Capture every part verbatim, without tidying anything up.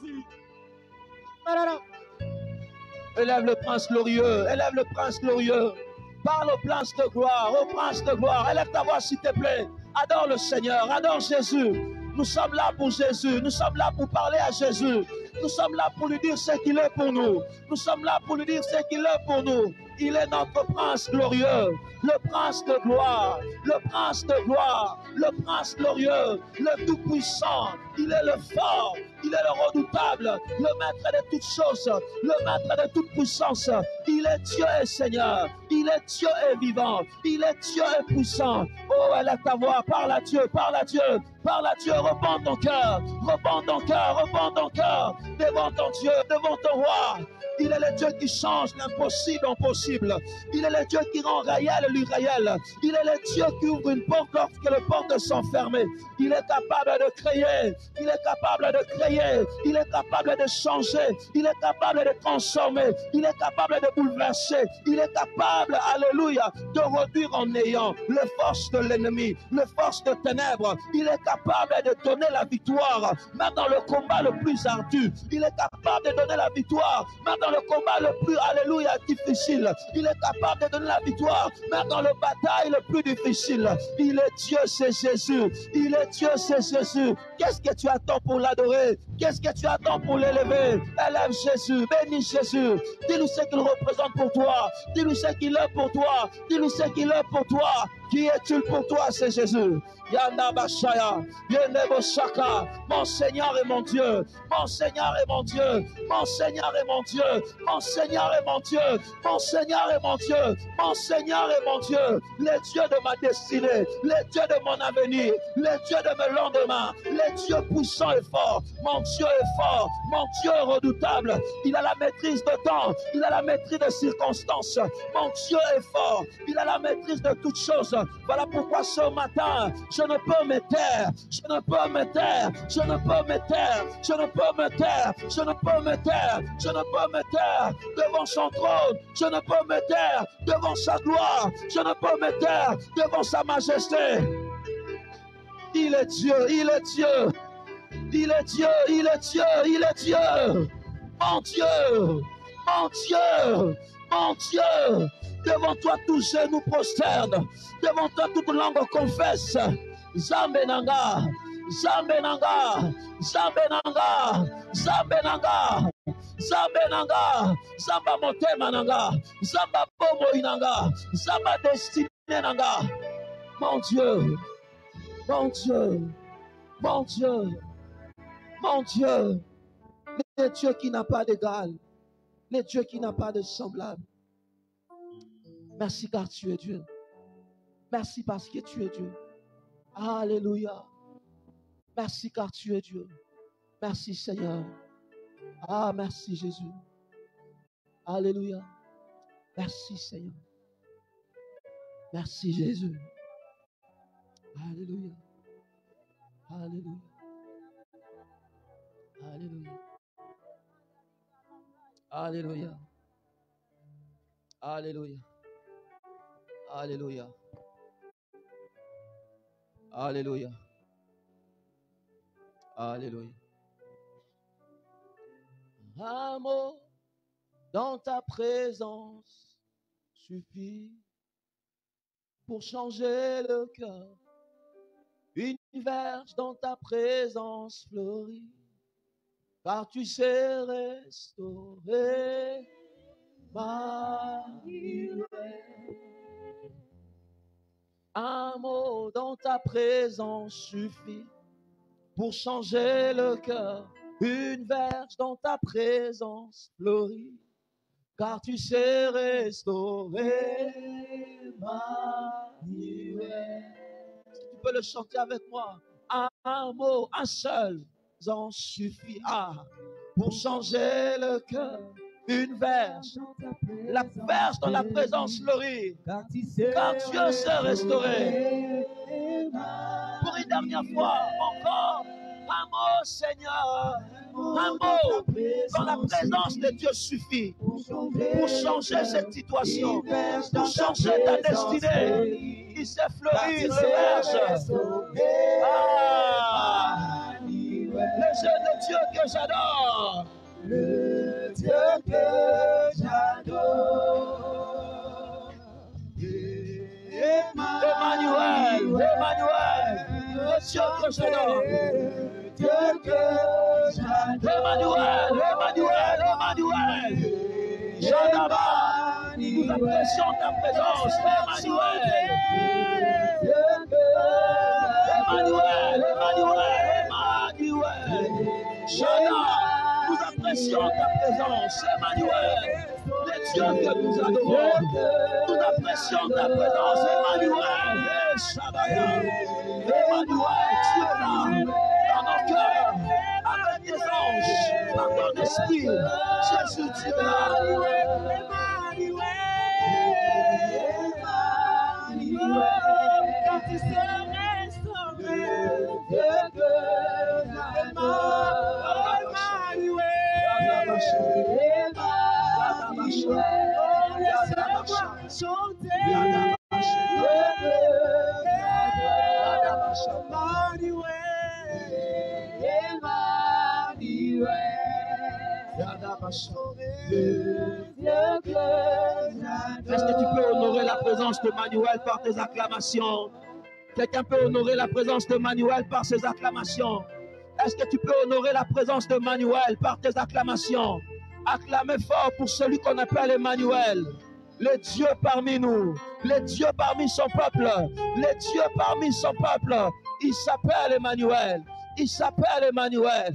Élève le prince glorieux, élève le prince glorieux. Parle au prince de gloire, au prince de gloire. Élève ta voix s'il te plaît. Adore le Seigneur, adore Jésus. Nous sommes là pour Jésus, nous sommes là pour parler à Jésus. Nous sommes là pour lui dire ce qu'il est pour nous. Nous sommes là pour lui dire ce qu'il est pour nous. Il est notre prince glorieux, le prince de gloire, le prince de gloire, le prince glorieux, le tout-puissant. Il est le fort, il est le redoutable, le maître de toutes choses, le maître de toute puissance. Il est Dieu et Seigneur, il est Dieu et vivant, il est Dieu et puissant. Oh, elle est ta voix, parle à Dieu, parle à Dieu, parle à Dieu, repends ton cœur, repends ton cœur, repends ton cœur devant ton Dieu, devant ton roi. Il est le Dieu qui change l'impossible en possible. Il est le Dieu qui rend réel l'irréel. Il est le Dieu qui ouvre une porte lorsque les portes sont fermées. Il est capable de créer. Il est capable de créer. Il est capable de changer. Il est capable de transformer. Il est capable de bouleverser. Il est capable, alléluia, de réduire en néant les forces de l'ennemi, les forces de ténèbres. Il est capable de donner la victoire, même dans le combat le plus ardu. Il est capable de donner la victoire, même dans le combat le plus, alléluia, difficile. Il est capable de donner la victoire, même dans le bataille le plus difficile. Il est Dieu, c'est Jésus. Il est Dieu, c'est Jésus. Qu'est-ce que tu attends pour l'adorer? Qu'est-ce que tu attends pour l'élever? Élève Jésus, bénis Jésus. Dis-lui ce qu'il représente pour toi. Dis-lui ce qu'il est pour toi. Dis-lui ce qu'il est pour toi. Qui est-il pour toi? C'est Jésus. Yana Bashaya, Yenebo Shaka, mon Seigneur et mon Dieu, mon Seigneur et mon Dieu, mon Seigneur et mon Dieu, mon Seigneur et mon Dieu, mon Seigneur et mon Dieu, mon Seigneur et mon Dieu, les dieux de ma destinée, les dieux de mon avenir, les dieux de mes lendemains, les dieux puissants et forts. Mon Dieu est fort, mon Dieu est redoutable. Il a la maîtrise de temps, il a la maîtrise des circonstances. Mon Dieu est fort, il a la maîtrise de toutes choses. Voilà pourquoi ce matin, je ne peux me taire, je ne peux me taire, je ne peux me taire, je ne peux me taire, je ne peux me taire, je ne peux me taire devant son trône, je ne peux me taire devant sa gloire, je ne peux me taire devant sa majesté. Il est Dieu, il est Dieu, il est Dieu, il est Dieu, il est Dieu, mon Dieu, mon Dieu, mon Dieu. Devant toi, tous genoux prosternent. Devant toi, toute langue confesse. Zambenanga, Zambenanga, Zambenanga, Zambenanga, Zambenanga, Zamba motema nanga, Zamba bomo inanga, Zamba destinée nanga. Mon Dieu, mon Dieu, mon Dieu, mon Dieu, le Dieu qui n'a pas d'égal, le Dieu qui n'a pas de semblable. Merci car tu es Dieu. Merci parce que tu es Dieu. Alléluia. Merci car tu es Dieu. Merci Seigneur. Ah, merci Jésus. Alléluia. Merci Seigneur. Merci Jésus. Alléluia. Alléluia. Alléluia. Alléluia. Alléluia. Alléluia. Alléluia. Alléluia. Un mot dans ta présence suffit pour changer le cœur. Une verge dans ta présence fleurit, car tu sais restaurer ma vie. Un mot dans ta présence suffit pour changer le cœur. Une verge dans ta présence fleurit, car tu sais restaurer ma vie. Tu peux le chanter avec moi. Un, un mot, un seul en suffit ah, pour changer le cœur. Une verge, la verge dans la présence fleurit, car Dieu sait restaurer. Pour une dernière fois, encore, un mot Seigneur, un mot dans la présence de Dieu suffit pour changer cette situation, pour changer ta destinée. Il sait fleurir le verge. Ah, les yeux de Dieu qui que j'adore. Le Dieu que j'adore. Emmanuel, Emmanuel, le Dieu que j'adore. Dieu que j'adore. Emmanuel, Emmanuel, Emmanuel. J'adore. Nous apprécions ta présence, Emmanuel. Emmanuel, Emmanuel, Emmanuel. J'adore. Nous apprécions ta présence, Emmanuel. Le Dieu que nous adorons. Nous apprécions ta présence, Emmanuel. Shabaya. Emmanuel, tu es là, dans nos cœurs, avec tes anges, par ton esprit. Jésus, tu es là. Quand tu serais restauré, Dieu que j'adore. Emmanuel, laisse-moi chanter. Est-ce que tu peux honorer la présence de Manuel par tes acclamations? Quelqu'un peut honorer la présence de Manuel par ses acclamations? Est-ce que tu peux honorer la présence de Manuel par tes acclamations? Acclamez fort pour celui qu'on appelle Emmanuel, le Dieu parmi nous, le Dieu parmi son peuple, le Dieu parmi son peuple. Il s'appelle Emmanuel, il s'appelle Emmanuel.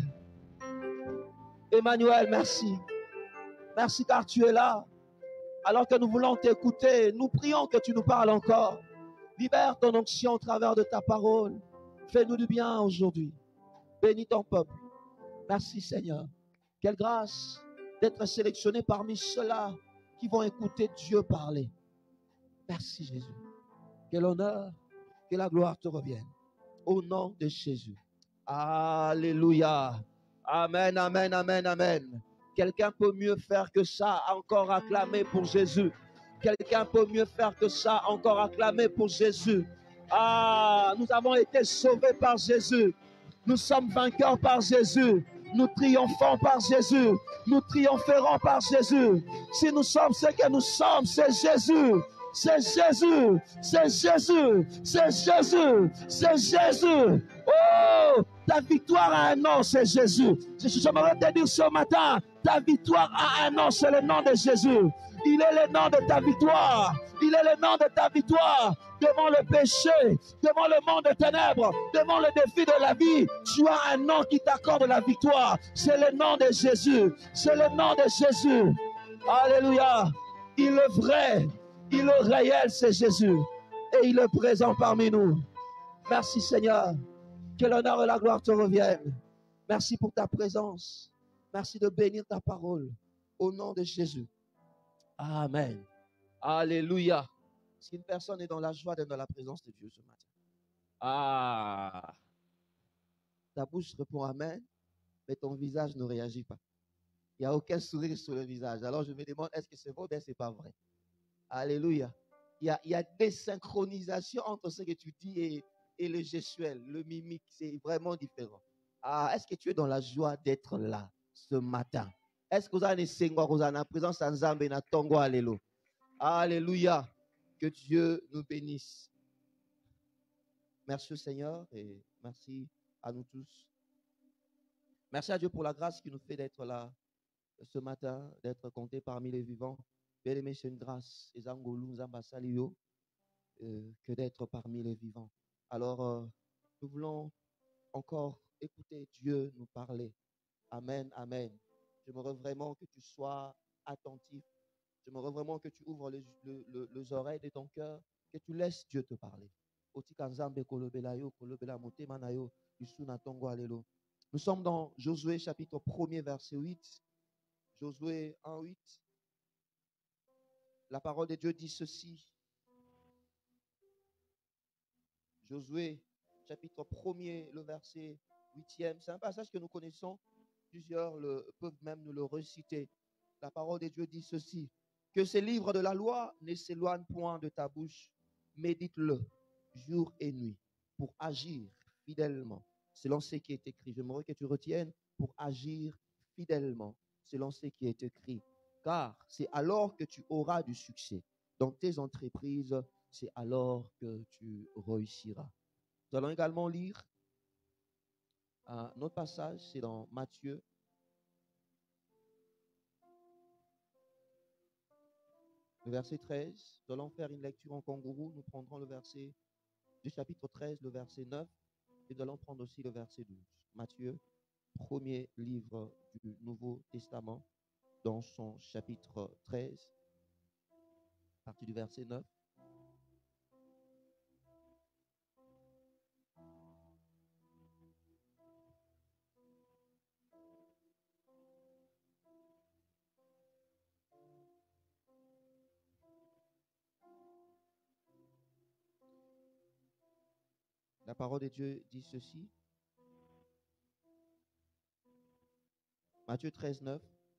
Emmanuel, merci. Merci car tu es là. Alors que nous voulons t'écouter, nous prions que tu nous parles encore. Libère ton onction au travers de ta parole. Fais-nous du bien aujourd'hui. Bénis ton peuple. Merci Seigneur. Quelle grâce d'être sélectionné parmi ceux-là qui vont écouter Dieu parler. Merci Jésus. Que l'honneur, que la gloire te revienne. Au nom de Jésus. Alléluia. Amen, amen, amen, amen. Quelqu'un peut mieux faire que ça, encore acclamer pour Jésus. Quelqu'un peut mieux faire que ça, encore acclamer pour Jésus. Ah, nous avons été sauvés par Jésus. Nous sommes vainqueurs par Jésus. Nous triomphons par Jésus. Nous triompherons par Jésus. Si nous sommes ce que nous sommes, c'est Jésus. C'est Jésus. C'est Jésus. C'est Jésus. C'est Jésus. Oh, ta victoire a un nom, c'est Jésus. J'aimerais te dire ce matin, ta victoire a un nom, c'est le nom de Jésus. Il est le nom de ta victoire. Il est le nom de ta victoire. Devant le péché, devant le monde de ténèbres, devant le défi de la vie, tu as un nom qui t'accorde la victoire. C'est le nom de Jésus. C'est le nom de Jésus. Alléluia. Il est vrai, il est réel, c'est Jésus. Et il est présent parmi nous. Merci Seigneur. Que l'honneur et la gloire te reviennent. Merci pour ta présence. Merci de bénir ta parole. Au nom de Jésus. Amen. Alléluia. Si une personne est dans la joie d'être dans la présence de Dieu ce matin. Ah. Ta bouche répond Amen, mais ton visage ne réagit pas. Il n'y a aucun sourire sur le visage. Alors je me demande, est-ce que c'est vrai ou bien ce n'est pas vrai? Alléluia. Il y a, il y a des synchronisations entre ce que tu dis et, et le gestuel, le mimique. C'est vraiment différent. Ah, est-ce que tu es dans la joie d'être là ce matin? Est-ce que vous avez la présence en Zambé na Tongo Alléluia? Alléluia. Que Dieu nous bénisse. Merci au Seigneur et merci à nous tous. Merci à Dieu pour la grâce qui nous fait d'être là ce matin, d'être compté parmi les vivants. Bien aimé, c'est une grâce euh, que d'être parmi les vivants. Alors, euh, nous voulons encore écouter Dieu nous parler. Amen, amen. J'aimerais vraiment que tu sois attentif. J'aimerais vraiment que tu ouvres les, les, les, les oreilles de ton cœur, que tu laisses Dieu te parler. Nous sommes dans Josué chapitre premier verset huit. Josué un, huit. La parole de Dieu dit ceci. Josué chapitre premier, le verset huitième. C'est un passage que nous connaissons. Plusieurs le, peuvent même nous le reciter. La parole de Dieu dit ceci. Que ces livres de la loi ne s'éloignent point de ta bouche. Médite-le jour et nuit pour agir fidèlement selon ce qui est écrit. J'aimerais que tu retiennes pour agir fidèlement, selon ce qui est écrit. Car c'est alors que tu auras du succès. Dans tes entreprises, c'est alors que tu réussiras. Nous allons également lire un autre passage, c'est dans Matthieu. Le verset treize, nous allons faire une lecture en kangourou. Nous prendrons le verset du chapitre treize, le verset neuf, et nous allons prendre aussi le verset douze. Matthieu, premier livre du Nouveau Testament, dans son chapitre treize, à partir du verset neuf. La parole de Dieu dit ceci. Matthieu treize, neuf.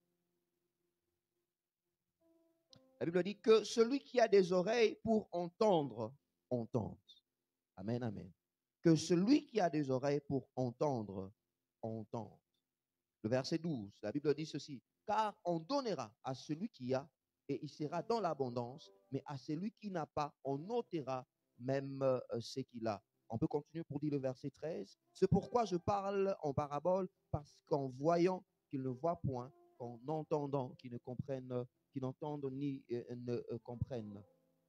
La Bible dit que celui qui a des oreilles pour entendre, entende. Amen, amen. Que celui qui a des oreilles pour entendre, entende. Le verset douze, la Bible dit ceci. Car on donnera à celui qui a et il sera dans l'abondance, mais à celui qui n'a pas, on ôtera même euh, ce qu'il a. On peut continuer pour dire le verset treize. C'est pourquoi je parle en parabole, parce qu'en voyant qu'ils ne voient point, qu'en entendant qu'ils ne comprennent, qu'ils n'entendent ni euh, ne euh, comprennent.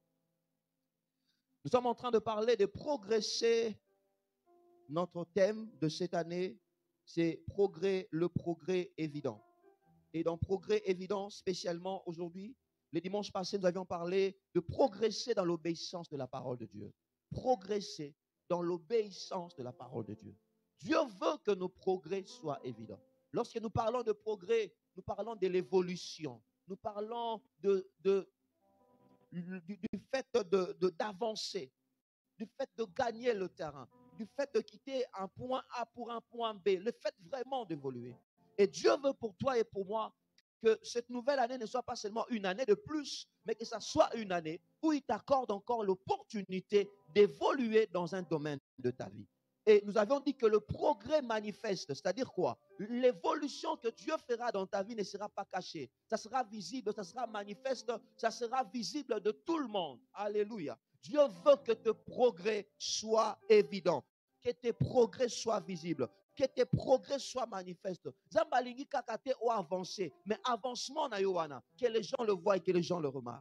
Nous sommes en train de parler de progresser. Notre thème de cette année, c'est progrès, le progrès évident. Et dans progrès évident, spécialement aujourd'hui, les dimanches passés, nous avions parlé de progresser dans l'obéissance de la parole de Dieu. Progresser dans l'obéissance de la parole de Dieu. Dieu veut que nos progrès soient évidents. Lorsque nous parlons de progrès, nous parlons de l'évolution. Nous parlons de, de, du, du fait de, de, d'avancer, du fait de gagner le terrain, du fait de quitter un point A pour un point B, le fait vraiment d'évoluer. Et Dieu veut pour toi et pour moi que cette nouvelle année ne soit pas seulement une année de plus, mais que ça soit une année où il t'accorde encore l'opportunité d'évoluer dans un domaine de ta vie. Et nous avions dit que le progrès manifeste, c'est-à-dire quoi? L'évolution que Dieu fera dans ta vie ne sera pas cachée. Ça sera visible, ça sera manifeste, ça sera visible de tout le monde. Alléluia. Dieu veut que tes progrès soient évidents, que tes progrès soient visibles, que tes progrès soient manifestes. Zambalingi kakate ou avancé, mais avancement na yowana, que les gens le voient et que les gens le remarquent.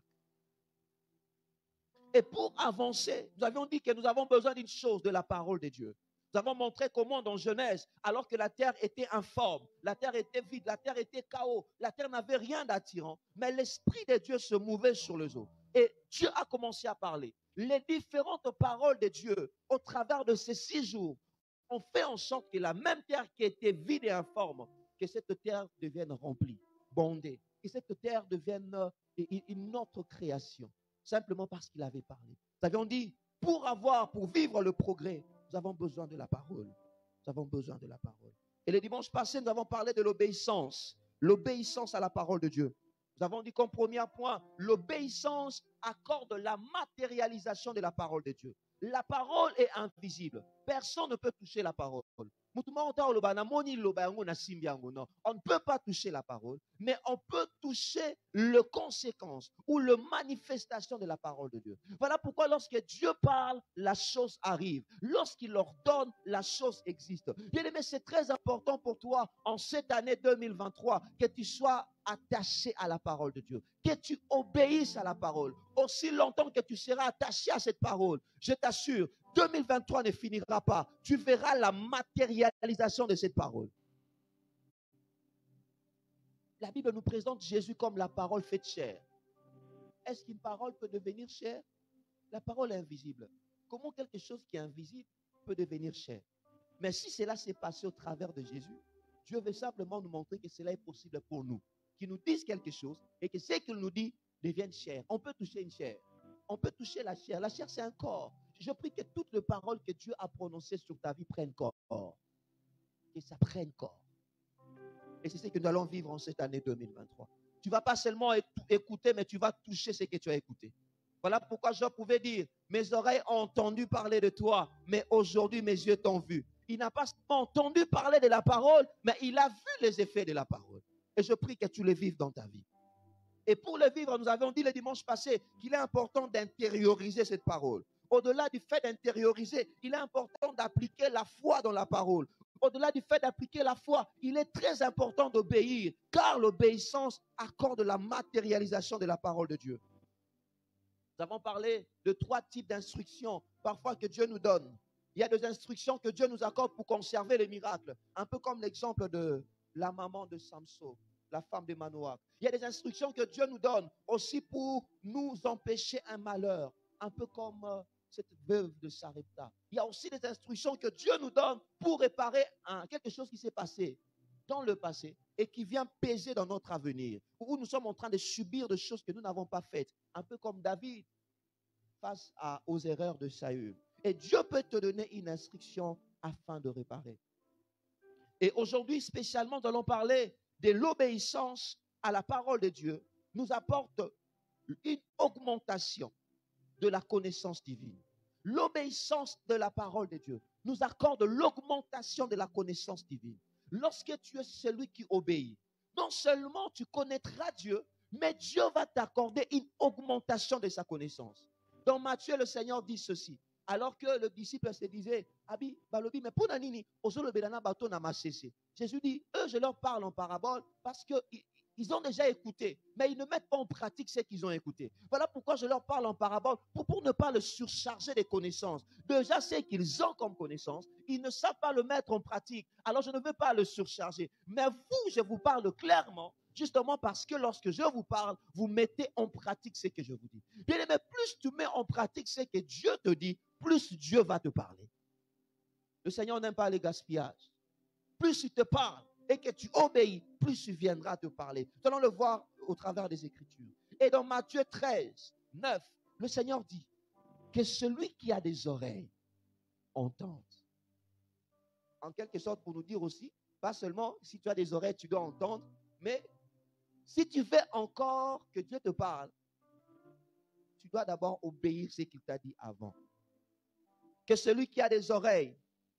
Et pour avancer, nous avions dit que nous avons besoin d'une chose, de la parole de Dieu. Nous avons montré comment dans Genèse, alors que la terre était informe, la terre était vide, la terre était chaos, la terre n'avait rien d'attirant, mais l'Esprit de Dieu se mouvait sur les eaux. Et Dieu a commencé à parler. Les différentes paroles de Dieu, au travers de ces six jours, ont fait en sorte que la même terre qui était vide et informe, que cette terre devienne remplie, bondée, que cette terre devienne une autre création, simplement parce qu'il avait parlé. Nous avions dit, pour avoir, pour vivre le progrès, nous avons besoin de la parole. Nous avons besoin de la parole. Et le dimanche passé, nous avons parlé de l'obéissance. L'obéissance à la parole de Dieu. Nous avons dit comme premier point, l'obéissance accorde la matérialisation de la parole de Dieu. La parole est invisible. Personne ne peut toucher la parole. On ne peut pas toucher la parole, mais on peut toucher les conséquences ou les manifestations de la parole de Dieu. Voilà pourquoi lorsque Dieu parle, la chose arrive. Lorsqu'il ordonne, la chose existe. Bien-aimé, c'est très important pour toi en cette année deux mille vingt-trois que tu sois attaché à la parole de Dieu, que tu obéisses à la parole. Aussi longtemps que tu seras attaché à cette parole, je t'assure, deux mille vingt-trois ne finira pas. Tu verras la matérialisation de cette parole. La Bible nous présente Jésus comme la parole faite chair. Est-ce qu'une parole peut devenir chair? La parole est invisible. Comment quelque chose qui est invisible peut devenir chair? Mais si cela s'est passé au travers de Jésus, Dieu veut simplement nous montrer que cela est possible pour nous. Qu'il nous dise quelque chose et que ce qu'il nous dit devienne chair. On peut toucher une chair. On peut toucher la chair. La chair, c'est un corps. Je prie que toutes les paroles que Dieu a prononcées sur ta vie prennent corps. Que ça prenne corps. Et c'est ce que nous allons vivre en cette année deux mille vingt-trois. Tu ne vas pas seulement écouter, mais tu vas toucher ce que tu as écouté. Voilà pourquoi je pouvais dire, mes oreilles ont entendu parler de toi, mais aujourd'hui mes yeux t'ont vu. Il n'a pas seulement entendu parler de la parole, mais il a vu les effets de la parole. Et je prie que tu les vives dans ta vie. Et pour le vivre, nous avons dit le dimanche passé qu'il est important d'intérioriser cette parole. Au-delà du fait d'intérioriser, il est important d'appliquer la foi dans la parole. Au-delà du fait d'appliquer la foi, il est très important d'obéir, car l'obéissance accorde la matérialisation de la parole de Dieu. Nous avons parlé de trois types d'instructions, parfois que Dieu nous donne. Il y a des instructions que Dieu nous accorde pour conserver les miracles, un peu comme l'exemple de la maman de Samson, la femme de Manoach. Il y a des instructions que Dieu nous donne aussi pour nous empêcher un malheur, un peu comme euh, cette veuve de Sarepta. Il y a aussi des instructions que Dieu nous donne pour réparer un, quelque chose qui s'est passé dans le passé et qui vient peser dans notre avenir, où nous sommes en train de subir des choses que nous n'avons pas faites, un peu comme David face à, aux erreurs de Saül. Et Dieu peut te donner une instruction afin de réparer. Et aujourd'hui, spécialement, nous allons parler de l'obéissance à la parole de Dieu nous apporte une augmentation de la connaissance divine. L'obéissance de la parole de Dieu nous accorde l'augmentation de la connaissance divine. Lorsque tu es celui qui obéit, non seulement tu connaîtras Dieu, mais Dieu va t'accorder une augmentation de sa connaissance. Dans Matthieu, le Seigneur dit ceci. Alors que le disciple se disait, Abi, Balobi, mais pour Nanini, Jésus dit, eux, je leur parle en parabole parce qu'ils ont déjà écouté, mais ils ne mettent pas en pratique ce qu'ils ont écouté. Voilà pourquoi je leur parle en parabole, pour, pour ne pas le surcharger des connaissances. Déjà, ce qu'ils ont comme connaissance, ils ne savent pas le mettre en pratique. Alors, je ne veux pas le surcharger. Mais vous, je vous parle clairement, justement parce que lorsque je vous parle, vous mettez en pratique ce que je vous dis. Bien aimé, plus tu mets en pratique ce que Dieu te dit, plus Dieu va te parler. Le Seigneur n'aime pas les gaspillages. Plus il te parle et que tu obéis, plus il viendra te parler. Nous allons le voir au travers des Écritures. Et dans Matthieu treize, neuf, le Seigneur dit que celui qui a des oreilles entende. En quelque sorte, pour nous dire aussi, pas seulement si tu as des oreilles, tu dois entendre, mais si tu veux encore que Dieu te parle, tu dois d'abord obéir ce qu'il t'a dit avant. Que celui qui a des oreilles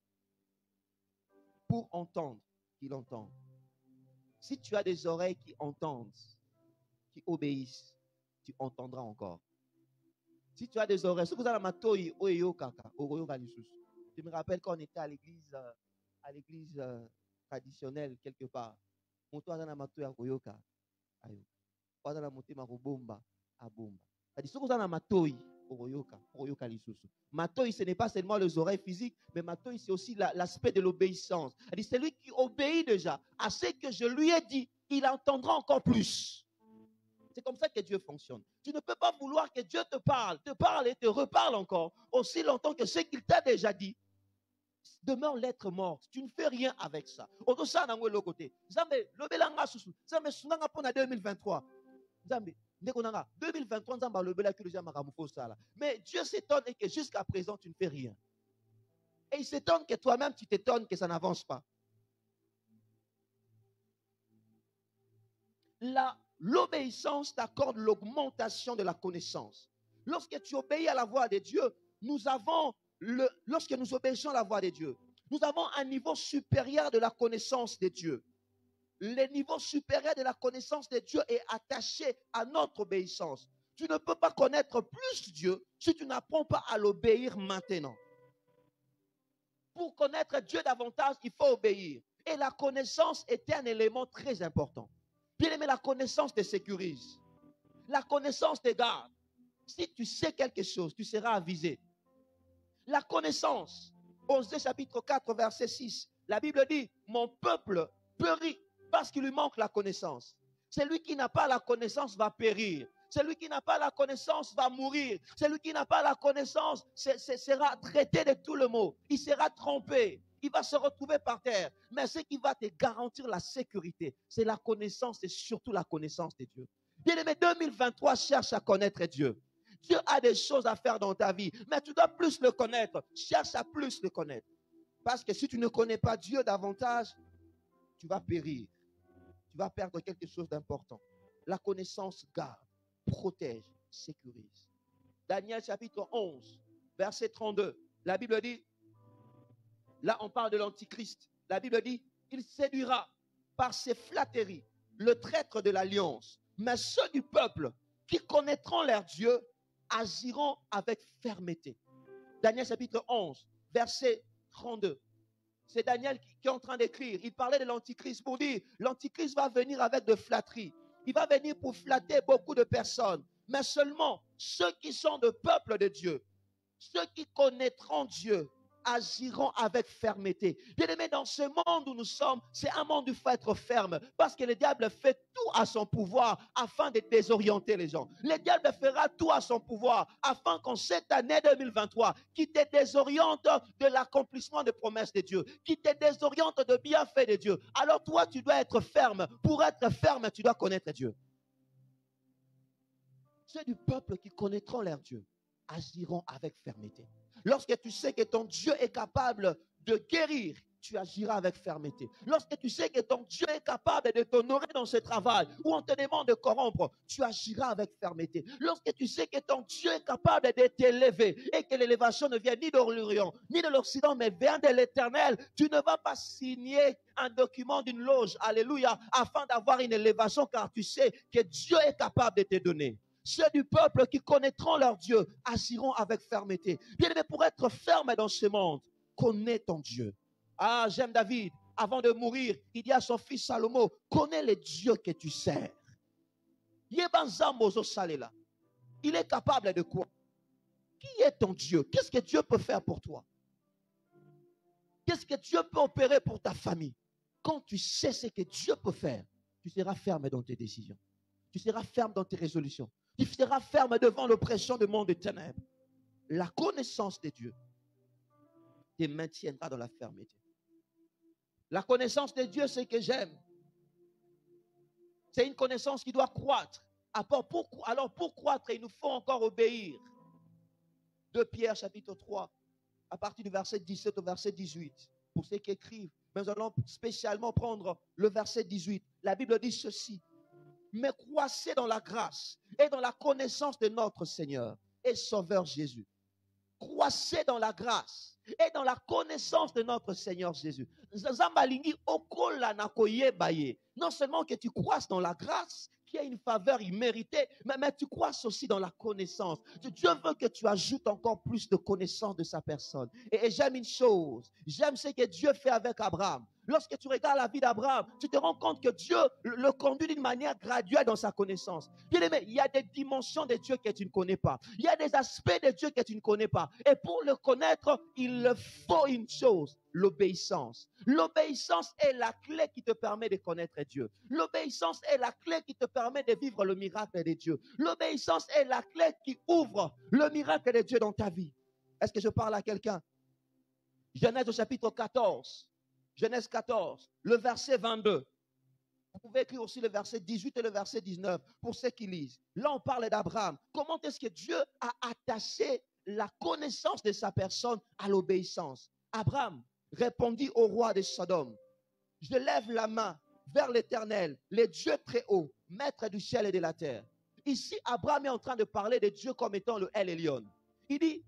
pour entendre, qu'il entende. Si tu as des oreilles qui entendent, qui obéissent, tu entendras encore. Si tu as des oreilles, tu me rappelles quand on était à l'église, à l'église traditionnelle quelque part. Matoi, ce n'est pas seulement les oreilles physiques, mais matoi, c'est aussi l'aspect de l'obéissance. C'est lui qui obéit déjà à ce que je lui ai dit, il entendra encore plus. C'est comme ça que Dieu fonctionne. Tu ne peux pas vouloir que Dieu te parle, te parle et te reparle encore aussi longtemps que ce qu'il t'a déjà dit demeure lettre morte. Tu ne fais rien avec ça. deux mille vingt-trois. deux mille vingt-trois, mais Dieu s'étonne et que jusqu'à présent tu ne fais rien. Et il s'étonne que toi-même tu t'étonnes que ça n'avance pas. La, l'obéissance t'accorde l'augmentation de la connaissance. Lorsque tu obéis à la voix de Dieu, nous avons le, lorsque nous obéissons à la voix de Dieu, nous avons un niveau supérieur de la connaissance de Dieu. Le niveau supérieur de la connaissance de Dieu est attaché à notre obéissance. Tu ne peux pas connaître plus Dieu si tu n'apprends pas à l'obéir maintenant. Pour connaître Dieu davantage, il faut obéir. Et la connaissance est un élément très important. Bien aimé, la connaissance te sécurise. La connaissance te garde. Si tu sais quelque chose, tu seras avisé. La connaissance, Osée chapitre quatre, verset six, la Bible dit, mon peuple périt parce qu'il lui manque la connaissance. Celui qui n'a pas la connaissance va périr. Celui qui n'a pas la connaissance va mourir. Celui qui n'a pas la connaissance sera traité de tout le mot. Il sera trompé. Il va se retrouver par terre. Mais ce qui va te garantir la sécurité, c'est la connaissance et surtout la connaissance de Dieu. Bien-aimé, deux mille vingt-trois cherche à connaître Dieu. Dieu a des choses à faire dans ta vie, mais tu dois plus le connaître. Cherche à plus le connaître. Parce que si tu ne connais pas Dieu davantage, tu vas périr. Tu vas perdre quelque chose d'important. La connaissance garde, protège, sécurise. Daniel chapitre onze, verset trente-deux. La Bible dit, Là, on parle de l'Antichrist. La Bible dit, il séduira par ses flatteries le traître de l'alliance. Mais ceux du peuple qui connaîtront leur Dieu agiront avec fermeté. Daniel chapitre onze, verset trente-deux. C'est Daniel qui, qui est en train d'écrire. Il parlait de l'Antichrist pour dire, l'Antichrist va venir avec de flatteries. Il va venir pour flatter beaucoup de personnes. Mais seulement ceux qui sont de peuple de Dieu, ceux qui connaîtront Dieu, agiront avec fermeté. Bien-aimés, dans ce monde où nous sommes, c'est un monde où il faut être ferme, parce que le diable fait tout à son pouvoir afin de désorienter les gens. Le diable fera tout à son pouvoir afin qu'en cette année deux mille vingt-trois, qui te désoriente de l'accomplissement des promesses de Dieu, qui te désoriente de bienfaits de Dieu. Alors toi, tu dois être ferme. Pour être ferme, tu dois connaître Dieu. Ceux du peuple qui connaîtront leur Dieu agiront avec fermeté. Lorsque tu sais que ton Dieu est capable de guérir, tu agiras avec fermeté. Lorsque tu sais que ton Dieu est capable de t'honorer dans ce travail où on te demande de corrompre, tu agiras avec fermeté. Lorsque tu sais que ton Dieu est capable de t'élever et que l'élévation ne vient ni d'Orient ni de l'Occident, mais vient de l'Éternel, tu ne vas pas signer un document d'une loge, alléluia, afin d'avoir une élévation, car tu sais que Dieu est capable de te donner. Ceux du peuple qui connaîtront leur Dieu agiront avec fermeté. Bien aimé, pour être ferme dans ce monde, connais ton Dieu. Ah, j'aime David. Avant de mourir, il dit à son fils Salomon, connais le Dieu que tu sers. Il est capable de quoi? Qui est ton Dieu? Qu'est-ce que Dieu peut faire pour toi? Qu'est-ce que Dieu peut opérer pour ta famille? Quand tu sais ce que Dieu peut faire, tu seras ferme dans tes décisions. Tu seras ferme dans tes résolutions. Tu seras ferme devant l'oppression du monde des ténèbres. La connaissance de Dieu te maintiendra dans la fermeté. La connaissance de Dieu, c'est que j'aime. C'est une connaissance qui doit croître. Alors pour, alors pour croître, il nous faut encore obéir. deux Pierre chapitre trois, à partir du verset dix-sept au verset dix-huit. Pour ceux qui écrivent, mais nous allons spécialement prendre le verset dix-huit. La Bible dit ceci. Mais croissez dans la grâce et dans la connaissance de notre Seigneur et Sauveur Jésus. Croissez dans la grâce et dans la connaissance de notre Seigneur Jésus. Non seulement que tu croisses dans la grâce, qui a une faveur imméritée, mais, mais tu croisses aussi dans la connaissance. Dieu veut que tu ajoutes encore plus de connaissance de sa personne. Et, et j'aime une chose, j'aime ce que Dieu fait avec Abraham. Lorsque tu regardes la vie d'Abraham, tu te rends compte que Dieu le, le conduit d'une manière graduelle dans sa connaissance. Bien aimé, il y a des dimensions de Dieu que tu ne connais pas. Il y a des aspects de Dieu que tu ne connais pas. Et pour le connaître, il faut une chose, l'obéissance. L'obéissance est la clé qui te permet de connaître Dieu. L'obéissance est la clé qui te permet de vivre le miracle de Dieu. L'obéissance est la clé qui ouvre le miracle de Dieu dans ta vie. Est-ce que je parle à quelqu'un? Genèse au chapitre quatorze. Genèse quatorze, le verset vingt-deux. Vous pouvez écrire aussi le verset dix-huit et le verset dix-neuf pour ceux qui lisent. Là, on parle d'Abraham. Comment est-ce que Dieu a attaché la connaissance de sa personne à l'obéissance? Abraham répondit au roi de Sodome. Je lève la main vers l'Éternel, le Dieu très haut, maître du ciel et de la terre. Ici, Abraham est en train de parler de Dieu comme étant le El Elyon. Il dit,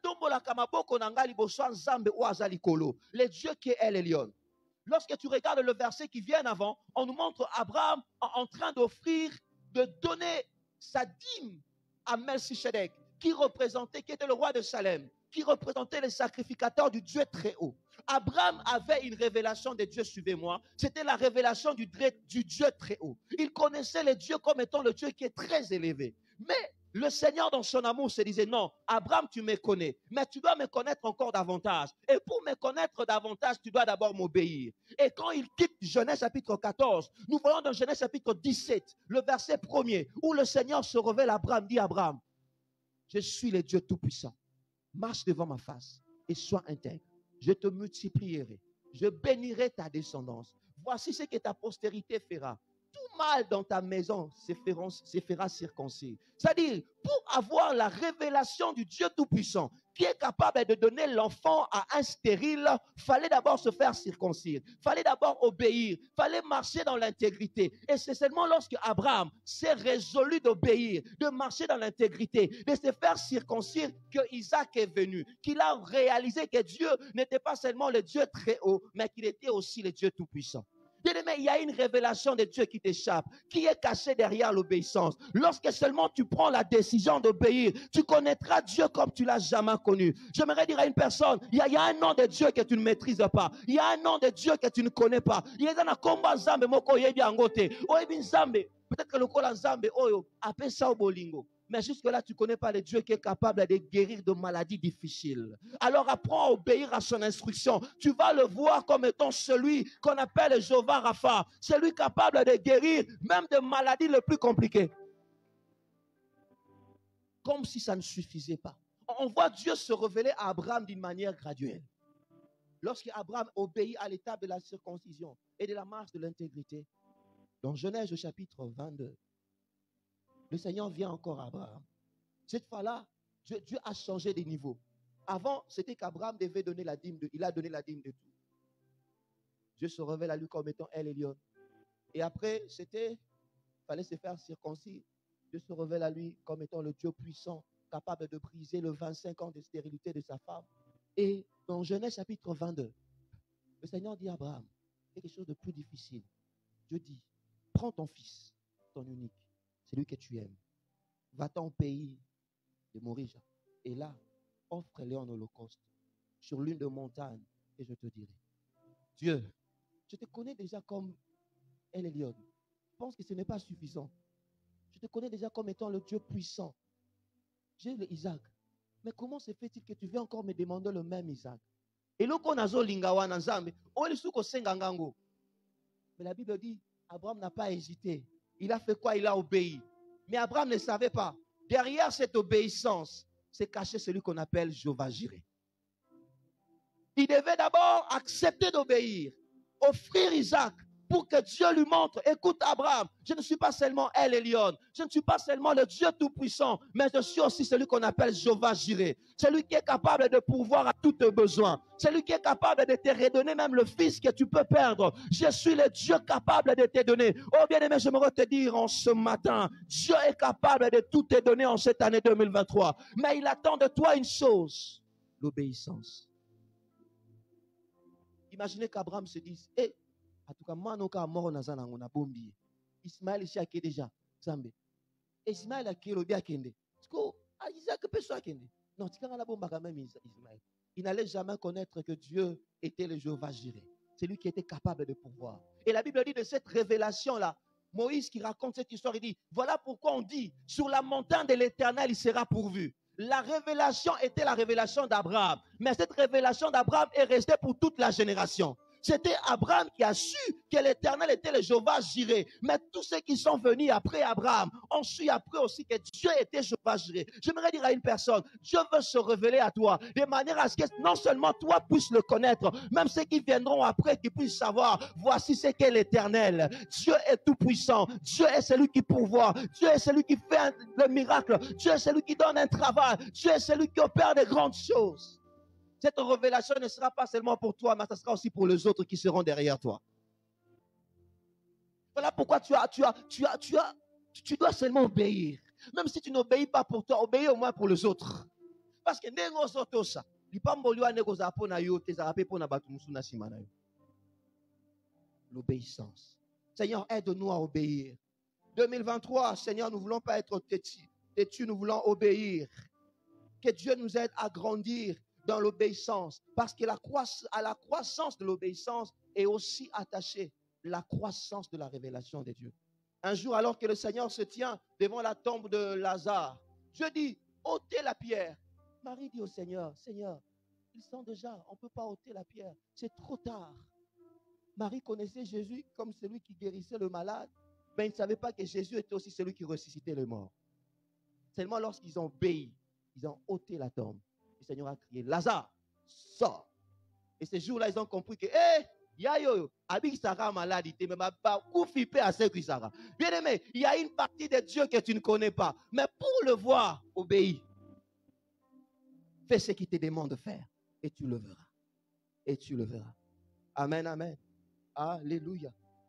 le Dieu qui est El Elyon. Lorsque tu regardes le verset qui vient avant, on nous montre Abraham en, en train d'offrir, de donner sa dîme à Melchisedec, qui représentait, qui était le roi de Salem, qui représentait le sacrificateur du Dieu très haut. Abraham avait une révélation de Dieu, suivez-moi, c'était la révélation du, du Dieu très haut. Il connaissait le Dieu comme étant le Dieu qui est très élevé. Mais le Seigneur, dans son amour, se disait, non, Abraham, tu me connais, mais tu dois me connaître encore davantage. Et pour me connaître davantage, tu dois d'abord m'obéir. Et quand il quitte Genèse chapitre quatorze, nous voyons dans Genèse chapitre dix-sept, le verset premier, où le Seigneur se révèle à Abraham, dit à Abraham, je suis le Dieu Tout-Puissant. Marche devant ma face et sois intègre. Je te multiplierai. Je bénirai ta descendance. Voici ce que ta postérité fera. Tout mal dans ta maison se fera, se fera circoncis. C'est-à-dire, pour avoir la révélation du Dieu Tout-Puissant, qui est capable de donner l'enfant à un stérile, fallait d'abord se faire circoncire, fallait d'abord obéir, fallait marcher dans l'intégrité. Et c'est seulement lorsque Abraham s'est résolu d'obéir, de marcher dans l'intégrité, de se faire circoncire, que Isaac est venu, qu'il a réalisé que Dieu n'était pas seulement le Dieu très haut, mais qu'il était aussi le Dieu tout-puissant. Bien-aimé, il y a une révélation de Dieu qui t'échappe, qui est cachée derrière l'obéissance. Lorsque seulement tu prends la décision d'obéir, tu connaîtras Dieu comme tu l'as jamais connu. J'aimerais dire à une personne, il y, a, il y a un nom de Dieu que tu ne maîtrises pas. Il y a un nom de Dieu que tu ne connais pas. Il y a un combat Zambe moko yebi angote. Oyebi Zambe, peut-être que le kola Zambe oyo appelle ça au bolingo. Mais jusque-là, tu ne connais pas le Dieu qui est capable de guérir de maladies difficiles. Alors apprends à obéir à son instruction. Tu vas le voir comme étant celui qu'on appelle Jéhovah Rapha. Celui capable de guérir même de maladies les plus compliquées. Comme si ça ne suffisait pas. On voit Dieu se révéler à Abraham d'une manière graduelle. Lorsqu'Abraham obéit à l'étape de la circoncision et de la marche de l'intégrité, dans Genèse au chapitre vingt-deux, le Seigneur vient encore à Abraham. Cette fois-là, Dieu, Dieu a changé de niveau. Avant, c'était qu'Abraham devait donner la dîme de, il a donné la dîme de tout. Dieu se révèle à lui comme étant El Elyon. Et après, c'était, il fallait se faire circoncire. Dieu se révèle à lui comme étant le Dieu puissant, capable de briser le vingt-cinq ans de stérilité de sa femme. Et dans Genèse chapitre vingt-deux, le Seigneur dit à Abraham, quelque chose de plus difficile. Dieu dit, prends ton fils, ton unique, celui que tu aimes. Va-t'en au pays de Moria. Et là, offre-le en holocauste sur l'une des montagnes et je te dirai. Dieu, je te connais déjà comme El Elyon. Je pense que ce n'est pas suffisant. Je te connais déjà comme étant le Dieu puissant. J'ai le Isaac. Mais comment se fait-il que tu viens encore me demander le même Isaac? Et là, on a lingawa na nzambe, on est sous sengangango. Mais la Bible dit, Abraham n'a pas hésité. Il a fait quoi? Il a obéi. Mais Abraham ne savait pas. Derrière cette obéissance, c'est caché celui qu'on appelle Jéhovah Jireh. Il devait d'abord accepter d'obéir, offrir Isaac pour que Dieu lui montre, écoute Abraham, je ne suis pas seulement El Elyon, je ne suis pas seulement le Dieu tout-puissant, mais je suis aussi celui qu'on appelle Jéhovah Jireh, celui qui est capable de pourvoir à tous tes besoins, celui qui est capable de te redonner même le fils que tu peux perdre. Je suis le Dieu capable de te donner. Oh bien-aimé, j'aimerais te dire en ce matin, Dieu est capable de tout te donner en cette année deux mille vingt-trois, mais il attend de toi une chose, l'obéissance. Imaginez qu'Abraham se dise, hé, hey, en tout cas, moi, je mort on a bombi. Ismaël ici a déjà Zambé. Ismaël a qui le bien kende. Parce que Isaac peut soit kende. Non, tu as la bombe quand même Ismaël. Il n'allait jamais connaître que Dieu était le Jéhovah Jireh. C'est lui qui était capable de pouvoir. Et la Bible dit de cette révélation-là, Moïse qui raconte cette histoire, il dit, voilà pourquoi on dit, sur la montagne de l'Éternel, il sera pourvu. La révélation était la révélation d'Abraham. Mais cette révélation d'Abraham est restée pour toute la génération. C'était Abraham qui a su que l'Éternel était le Jéhovah Jireh. Mais tous ceux qui sont venus après Abraham ont su après aussi que Dieu était Jéhovah Jireh. J'aimerais dire à une personne, Dieu veut se révéler à toi de manière à ce que non seulement toi puisses le connaître, même ceux qui viendront après qui puissent savoir, voici ce qu'est l'Éternel. Dieu est tout puissant. Dieu est celui qui pourvoit. Dieu est celui qui fait un, le miracle. Dieu est celui qui donne un travail. Dieu est celui qui opère de grandes choses. Cette révélation ne sera pas seulement pour toi, mais ce sera aussi pour les autres qui seront derrière toi. Voilà pourquoi tu as, tu as, tu as, tu as, tu dois seulement obéir. Même si tu n'obéis pas pour toi, obéis au moins pour les autres. Parce que l'obéissance. Seigneur, aide-nous à obéir. deux mille vingt-trois, Seigneur, nous ne voulons pas être têtus, têtus, nous voulons obéir. Que Dieu nous aide à grandir dans l'obéissance, parce que la croissance, à la croissance de l'obéissance est aussi attachée la croissance de la révélation de Dieu. Un jour, alors que le Seigneur se tient devant la tombe de Lazare, Dieu dit, ôtez la pierre. Marie dit au Seigneur, Seigneur, ils sont déjà, on ne peut pas ôter la pierre, c'est trop tard. Marie connaissait Jésus comme celui qui guérissait le malade, mais il ne savait pas que Jésus était aussi celui qui ressuscitait les morts. Seulement lorsqu'ils ont obéi, ils ont ôté la tombe. Le Seigneur a crié, Lazare, sors. Et ce jour-là, ils ont compris que, hé, Yayo, Abik Sarah maladie, mais ma koufipé à ce qui Sarah. Bien aimé, il y a une partie de Dieu que tu ne connais pas, mais pour le voir, obéis. Fais ce qu'il te demande de faire et tu le verras. Et tu le verras. Amen, amen. Alléluia.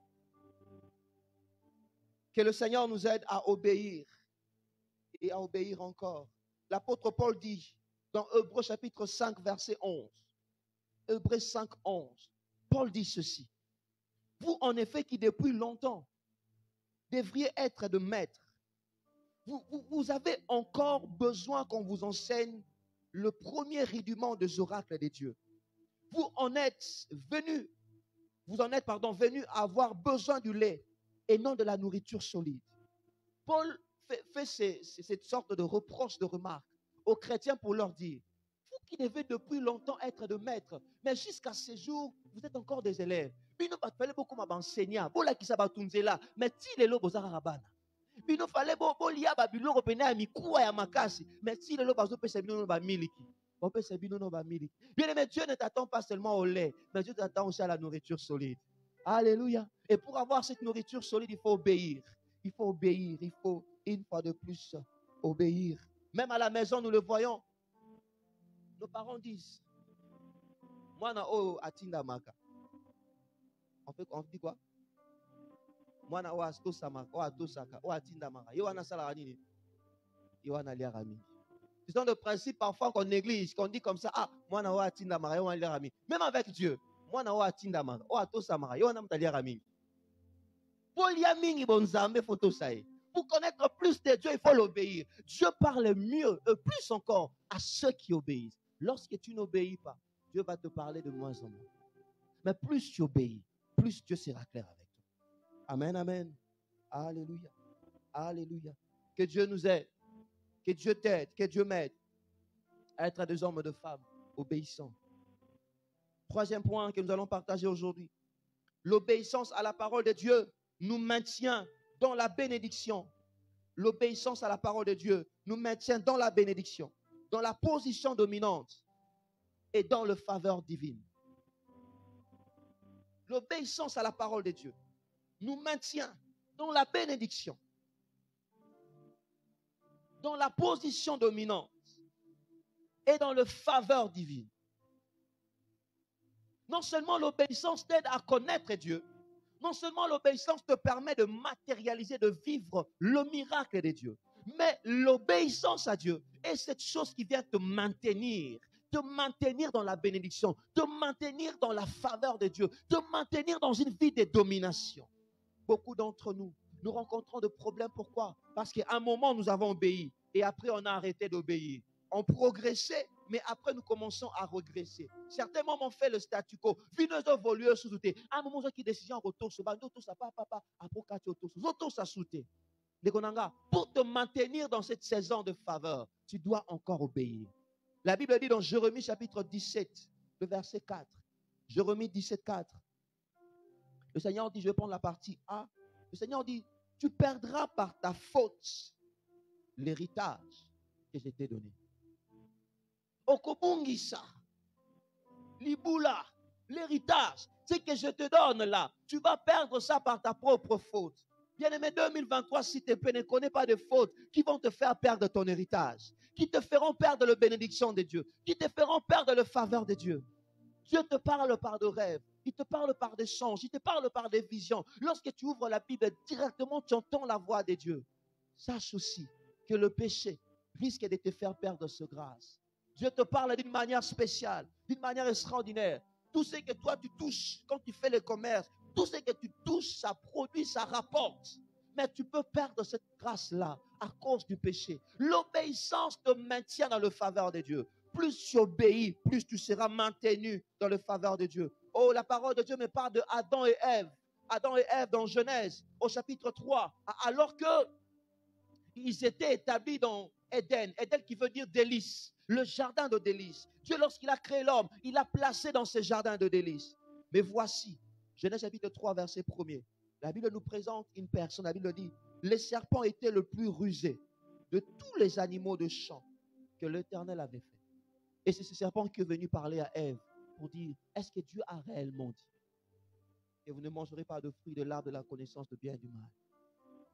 Que le Seigneur nous aide à obéir et à obéir encore. L'apôtre Paul dit dans Hébreux chapitre cinq, verset onze. Hébreux cinq, onze. Paul dit ceci. Vous, en effet, qui depuis longtemps devriez être de maîtres, vous, vous, vous avez encore besoin qu'on vous enseigne le premier rudiment des oracles de Dieu. Vous en êtes venus, vous en êtes, pardon, venus à avoir besoin du lait et non de la nourriture solide. Paul fait, fait ces, ces, cette sorte de reproche, de remarque aux chrétiens pour leur dire, vous qui devez depuis longtemps être de maîtres, mais jusqu'à ce jour, vous êtes encore des élèves. Il ne fallait beaucoup m'enseigner. Voilà qui ça va tourner là. Mais si les lobes aux arabes, il ne fallait beaucoup lier Babylone repenait à Mikua et à Makasi. Mais si les lobes aux opé sebino ba miliki. Opé sebino no ba miliki. Bien aimé, Dieu ne t'attend pas seulement au lait, mais Dieu t'attend aussi à la nourriture solide. Alléluia. Et pour avoir cette nourriture solide, il faut obéir. Il faut obéir. Il faut une fois de plus obéir. Même à la maison, nous le voyons. Nos parents disent, moi na o atinda maka. On fait, on dit quoi? Moi na o asto samaka, o ato saka, o atinda maka. Yo wana sala nini? Yo wana lia rami. Ce sont des principes parfois qu'on néglige, qu'on dit comme ça, ah, moi na o atinda maka, yo wana lia rami. Même avec Dieu, moi na o atinda maka, o ato samaka, yo wana mtalia rami. Pour lia mingi bonzambe photo sae. Pour connaître plus de Dieu, il faut l'obéir. Dieu parle mieux, et plus encore, à ceux qui obéissent. Lorsque tu n'obéis pas, Dieu va te parler de moins en moins. Mais plus tu obéis, plus Dieu sera clair avec toi. Amen, amen. Alléluia. Alléluia. Que Dieu nous aide. Que Dieu t'aide. Que Dieu m'aide à être des hommes et des femmes obéissants. Troisième point que nous allons partager aujourd'hui. L'obéissance à la parole de Dieu nous maintient dans la bénédiction. L'obéissance à la parole de Dieu nous maintient dans la bénédiction, dans la position dominante et dans le faveur divine. L'obéissance à la parole de Dieu nous maintient dans la bénédiction, dans la position dominante et dans le faveur divine. Non seulement l'obéissance t'aide à connaître Dieu, non seulement l'obéissance te permet de matérialiser, de vivre le miracle de Dieu, mais l'obéissance à Dieu est cette chose qui vient te maintenir, te maintenir dans la bénédiction, te maintenir dans la faveur de Dieu, te maintenir dans une vie de domination. Beaucoup d'entre nous, nous rencontrons des problèmes. Pourquoi? Parce qu'à un moment, nous avons obéi et après, on a arrêté d'obéir. On progressait, mais après, nous commençons à regresser. Certains moments, on fait le statu quo. À un moment, qui décision retour sur pour te maintenir dans cette saison de faveur, tu dois encore obéir. La Bible dit dans Jérémie chapitre dix-sept, le verset quatre. Jérémie dix-sept, quatre. Le Seigneur dit, je vais prendre la partie A. Le Seigneur dit, tu perdras par ta faute l'héritage que je t'ai donné. Okobungisa, Libula, l'héritage, ce que je te donne là, tu vas perdre ça par ta propre faute. Bien-aimé, deux mille vingt-trois, s'il te plaît, ne connais pas de fautes qui vont te faire perdre ton héritage, qui te feront perdre la bénédiction de Dieu, qui te feront perdre la faveur de Dieu. Dieu te parle par des rêves, il te parle par des songes, il te parle par des visions. Lorsque tu ouvres la Bible, directement tu entends la voix de Dieu. Sache aussi que le péché risque de te faire perdre ce grâce. Dieu te parle d'une manière spéciale, d'une manière extraordinaire. Tout ce que toi tu touches quand tu fais le commerce, tout ce que tu touches, ça produit, ça rapporte. Mais tu peux perdre cette grâce-là à cause du péché. L'obéissance te maintient dans le faveur de Dieu. Plus tu obéis, plus tu seras maintenu dans le faveur de Dieu. Oh, la parole de Dieu me parle de Adam et Ève. Adam et Ève dans Genèse, au chapitre trois. Alors que ils étaient établis dans Éden. Éden qui veut dire délice. Le jardin de délices. Dieu, lorsqu'il a créé l'homme, il l'a placé dans ce jardin de délices. Mais voici, Genèse chapitre trois, verset premier. La Bible nous présente une personne. La Bible dit, le serpent était le plus rusé de tous les animaux de champ que l'Éternel avait fait. Et c'est ce serpent qui est venu parler à Ève pour dire, est-ce que Dieu a réellement dit que vous ne mangerez pas de fruits de l'arbre de la connaissance de bien et du mal?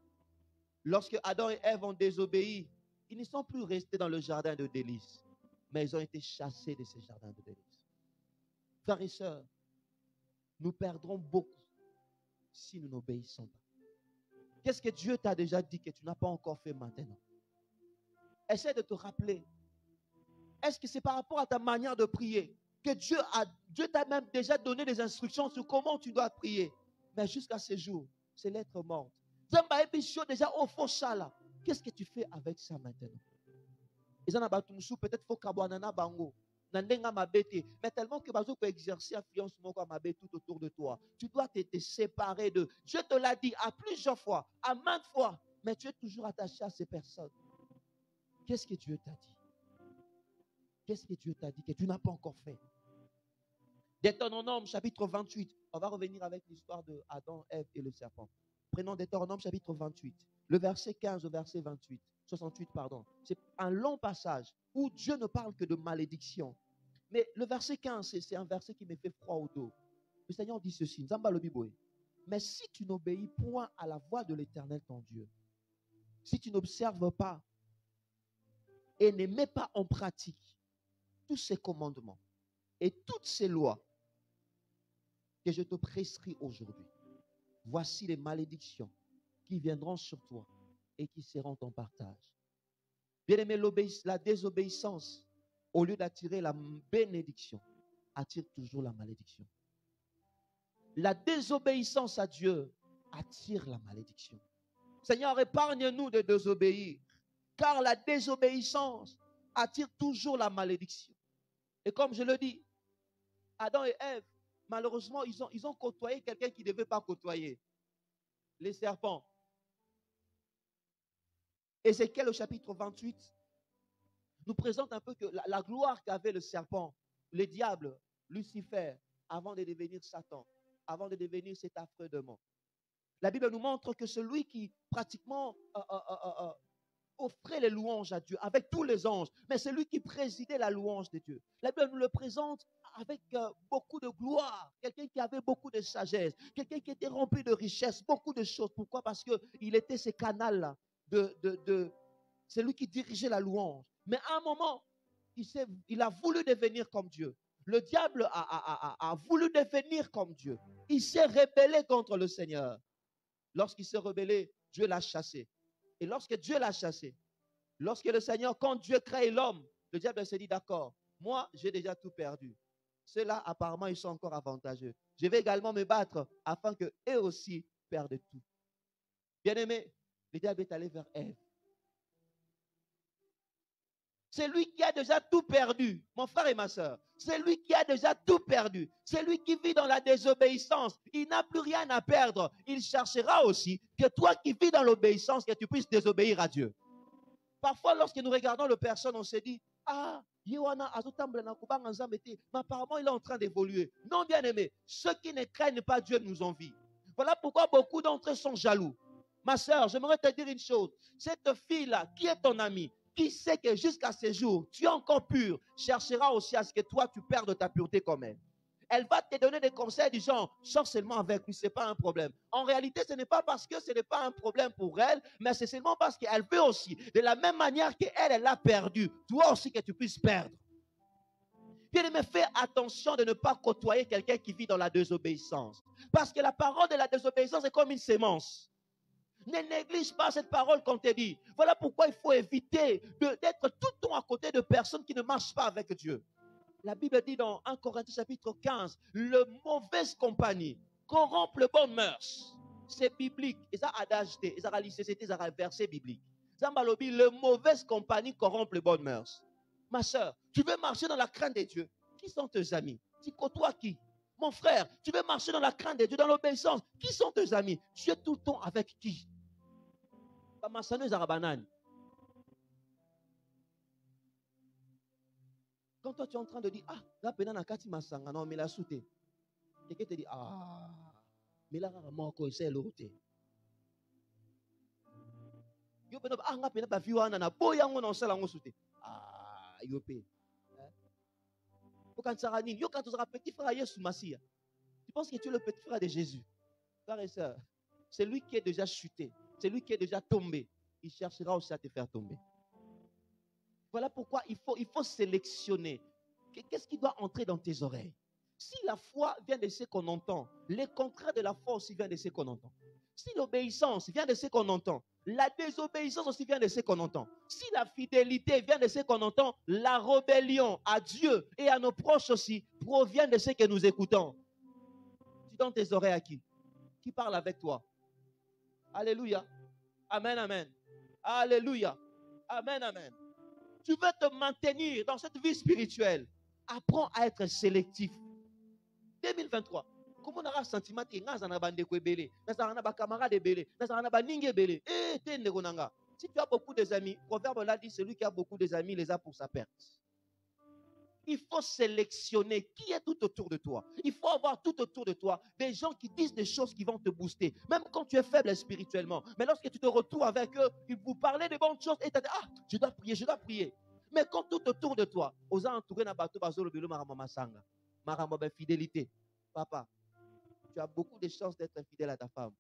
Lorsque Adam et Ève ont désobéi, ils ne sont plus restés dans le jardin de délices. mais ils ont été chassés de ces jardins de délices. Frères et sœurs, nous perdrons beaucoup si nous n'obéissons pas. Qu'est-ce que Dieu t'a déjà dit que tu n'as pas encore fait maintenant? Essaie de te rappeler. Est-ce que c'est par rapport à ta manière de prier que Dieu a, Dieu t'a même déjà donné des instructions sur comment tu dois prier? Mais jusqu'à ce jour, c'est l'être morte. Déjà au faux ça là. Qu'est-ce que tu fais avec ça maintenant? Peut-être faut kabouanana bango. Mais tellement que tu peux exercer influence tout autour de toi. Tu dois te, te séparer de. Dieu te l'a dit à plusieurs fois, à maintes fois, mais tu es toujours attaché à ces personnes. Qu'est-ce que Dieu t'a dit? Qu'est-ce que Dieu t'a dit que tu n'as pas encore fait? Deutéronome chapitre vingt-huit. On va revenir avec l'histoire de Adam, Ève et le serpent. Prenons Deutéronome chapitre vingt-huit. Le verset quinze au verset vingt-huit. soixante-huit, pardon. C'est un long passage où Dieu ne parle que de malédiction. Mais le verset quinze, c'est un verset qui me fait froid au dos. Le Seigneur dit ceci, mais si tu n'obéis point à la voix de l'Éternel ton Dieu, si tu n'observes pas et ne mets pas en pratique tous ces commandements et toutes ces lois que je te prescris aujourd'hui, voici les malédictions qui viendront sur toi et qui seront ton partage. Bien-aimé, la désobéissance, au lieu d'attirer la bénédiction, attire toujours la malédiction. La désobéissance à Dieu attire la malédiction. Seigneur, épargne-nous de désobéir, car la désobéissance attire toujours la malédiction. Et comme je le dis, Adam et Ève, malheureusement, ils ont, ils ont côtoyé quelqu'un qui ne devait pas côtoyer, les serpents. Ézéchiel au chapitre vingt-huit nous présente un peu que la, la gloire qu'avait le serpent, le diable, Lucifer, avant de devenir Satan, avant de devenir cet affreux démon. La Bible nous montre que celui qui pratiquement euh, euh, euh, euh, offrait les louanges à Dieu avec tous les anges, mais celui qui présidait la louange de Dieu. La Bible nous le présente avec euh, beaucoup de gloire, quelqu'un qui avait beaucoup de sagesse, quelqu'un qui était rempli de richesse, beaucoup de choses. Pourquoi? Parce qu'il était ce canal-là, de, de, de, c'est lui qui dirigeait la louange. Mais à un moment, il, il a voulu devenir comme Dieu. Le diable a, a, a, a voulu devenir comme Dieu. Il s'est rebellé contre le Seigneur. Lorsqu'il s'est rebellé, Dieu l'a chassé. Et lorsque Dieu l'a chassé, lorsque le Seigneur, quand Dieu crée l'homme, le diable s'est dit, d'accord, moi, j'ai déjà tout perdu. Ceux-là, apparemment, ils sont encore avantageux. Je vais également me battre afin qu'eux aussi perdent tout. Bien-aimé, le diable est allé vers Ève. C'est lui qui a déjà tout perdu, mon frère et ma soeur. C'est lui qui a déjà tout perdu. C'est lui qui vit dans la désobéissance. Il n'a plus rien à perdre. Il cherchera aussi que toi qui vis dans l'obéissance, que tu puisses désobéir à Dieu. Parfois, lorsque nous regardons les personnes, on se dit, ah, mais apparemment, il est en train d'évoluer. Non, bien aimé, ceux qui ne craignent pas Dieu nous envient. Voilà pourquoi beaucoup d'entre eux sont jaloux. Ma soeur, j'aimerais te dire une chose. Cette fille-là, qui est ton amie, qui sait que jusqu'à ce jour, tu es encore pur, cherchera aussi à ce que toi, tu perdes ta pureté comme elle. Elle va te donner des conseils du genre, sors seulement avec lui, ce n'est pas un problème. En réalité, ce n'est pas parce que ce n'est pas un problème pour elle, mais c'est seulement parce qu'elle veut aussi, de la même manière qu'elle, elle a perdu, toi aussi que tu puisses perdre. Bien-aimé, fais attention de ne pas côtoyer quelqu'un qui vit dans la désobéissance. Parce que la parole de la désobéissance est comme une sémence. Ne néglige pas cette parole qu'on te dit. Voilà pourquoi il faut éviter d'être tout le temps à côté de personnes qui ne marchent pas avec Dieu. La Bible dit dans un Corinthiens chapitre quinze, le mauvaise compagnie corrompt le bon mœurs. C'est biblique. Et ça a d'ajouter. Et ça a lycée, c'était un verset biblique. Zambalobi, le mauvaise compagnie corrompt le bon mœurs. Ma soeur, tu veux marcher dans la crainte de Dieu. Qui sont tes amis? Tu côtoies qui? Mon frère, tu veux marcher dans la crainte de Dieu, dans l'obéissance. Qui sont tes amis? Tu es tout le temps avec qui? Quand toi tu es en train de dire, ah, là, pendant la kati masanga, non, mais la soute. Quelqu'un te dit, ah, mais là, moi, c'est l'autre. Yo, pendant, ah, nga pendant, bafi wana na boya ngo na sala ngo soute. Ah, yo pe. Quand tu seras yo quand tu seras petit frère Yesu Masia, tu penses que tu es le petit frère de Jésus. Frère et sœur, c'est lui qui est déjà chuté, c'est lui qui est déjà tombé. Il cherchera aussi à te faire tomber. Voilà pourquoi il faut, il faut sélectionner. Qu'est-ce qui doit entrer dans tes oreilles? Si la foi vient de ce qu'on entend, les contraires de la foi aussi viennent de ce qu'on entend. Si l'obéissance vient de ce qu'on entend, la désobéissance aussi vient de ce qu'on entend. Si la fidélité vient de ce qu'on entend, la rébellion à Dieu et à nos proches aussi provient de ce que nous écoutons. Tu donnes tes oreilles à qui? Qui parle avec toi? Alléluia. Amen, amen. Alléluia. Amen, amen. Tu veux te maintenir dans cette vie spirituelle. Apprends à être sélectif. deux mille vingt-trois. Comment on aura un sentiment que nous avons des camarades, nous avons des camarades, nous avons des ningues. Eh, si tu as beaucoup d'amis, le proverbe là dit celui qui a beaucoup d'amis les a pour sa perte. Il faut sélectionner qui est tout autour de toi. Il faut avoir tout autour de toi des gens qui disent des choses qui vont te booster, même quand tu es faible spirituellement. Mais lorsque tu te retrouves avec eux, ils vous parlent de bonnes choses et tu dis, ah, je dois prier, je dois prier. Mais quand tout autour de toi, aux entourés na bateau bazolo belo marama sanga, marama ben fidélité, papa, tu as beaucoup de chances d'être infidèle à ta femme.